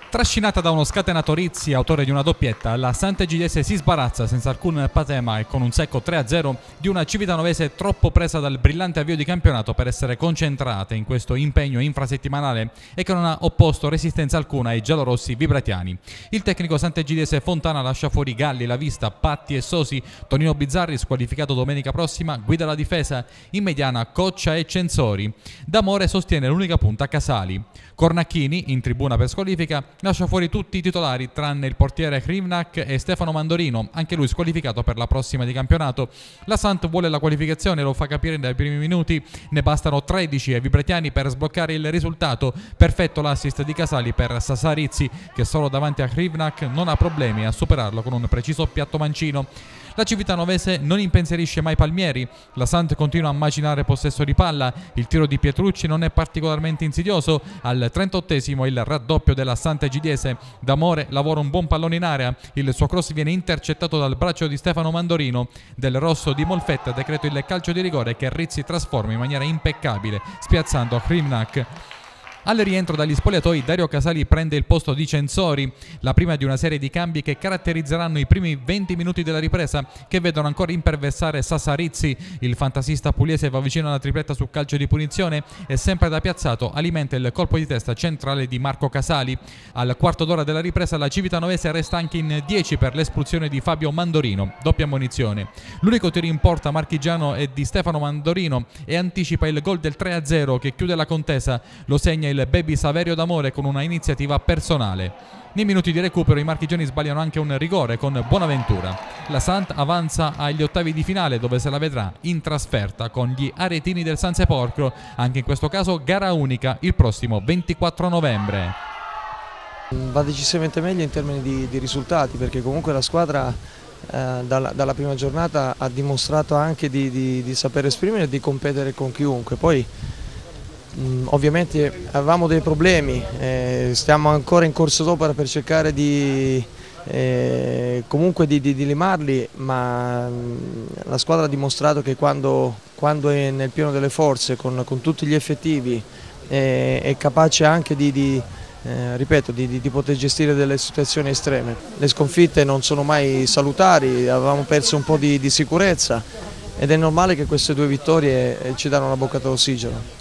Trascinata da uno scatenato Rizzi, autore di una doppietta, la Sant'Egidiese si sbarazza senza alcun patema e con un secco 3-0 di una Civitanovese troppo presa dal brillante avvio di campionato per essere concentrata in questo impegno infrasettimanale e che non ha opposto resistenza alcuna ai giallorossi vibratiani. Il tecnico sant'egidiese Fontana lascia fuori Galli, La Vista, Patti e Sosi, Tonino Bizzarri, squalificato domenica prossima, guida la difesa, in mediana Coccia e Censori. D'Amore sostiene l'unica punta Casali. Cornacchini, in tribuna per squalifica, lascia fuori tutti i titolari tranne il portiere Krivnak e Stefano Mandorino, anche lui squalificato per la prossima di campionato. La Sant vuole la qualificazione, lo fa capire dai primi minuti, ne bastano 13 ai vibratiani per sbloccare il risultato. Perfetto l'assist di Casali per Sasarizzi, che solo davanti a Krivnak non ha problemi a superarlo con un preciso piatto mancino. La Civitanovese non impensierisce mai Palmieri, la Sant continua a macinare possesso di palla, il tiro di Pietrucci non è particolarmente insidioso, al 38esimo il raddoppio della Sant'Egidiese, D'Amore lavora un buon pallone in area, il suo cross viene intercettato dal braccio di Stefano Mandorino, Del Rosso di Molfetta decreto il calcio di rigore che Rizzi trasforma in maniera impeccabile, spiazzando Krivnak. Al rientro dagli spogliatoi Dario Casali prende il posto di Censori, la prima di una serie di cambi che caratterizzeranno i primi 20 minuti della ripresa che vedono ancora imperversare Sasarizzi, il fantasista pugliese va vicino alla tripletta su calcio di punizione e sempre da piazzato alimenta il colpo di testa centrale di Marco Casali. Al quarto d'ora della ripresa la Civitanovese resta anche in 10 per l'espulsione di Fabio Mandorino, doppia ammonizione. L'unico tiro in porta marchigiano è di Stefano Mandorino e anticipa il gol del 3-0 che chiude la contesa, lo segna il baby Saverio D'Amore con una iniziativa personale. Nei minuti di recupero i marchigiani sbagliano anche un rigore con Bonaventura. La Sant avanza agli ottavi di finale dove se la vedrà in trasferta con gli aretini del San Sepolcro, anche in questo caso gara unica il prossimo 24 novembre. Va decisamente meglio in termini di risultati, perché comunque la squadra dalla prima giornata ha dimostrato anche di saper esprimere e di competere con chiunque. Poi ovviamente avevamo dei problemi, stiamo ancora in corso d'opera per cercare comunque di limarli, ma la squadra ha dimostrato che quando è nel pieno delle forze, con tutti gli effettivi, è capace anche ripeto, di poter gestire delle situazioni estreme. Le sconfitte non sono mai salutari, avevamo perso un po' di sicurezza ed è normale che queste due vittorie ci danno una boccata d'ossigeno.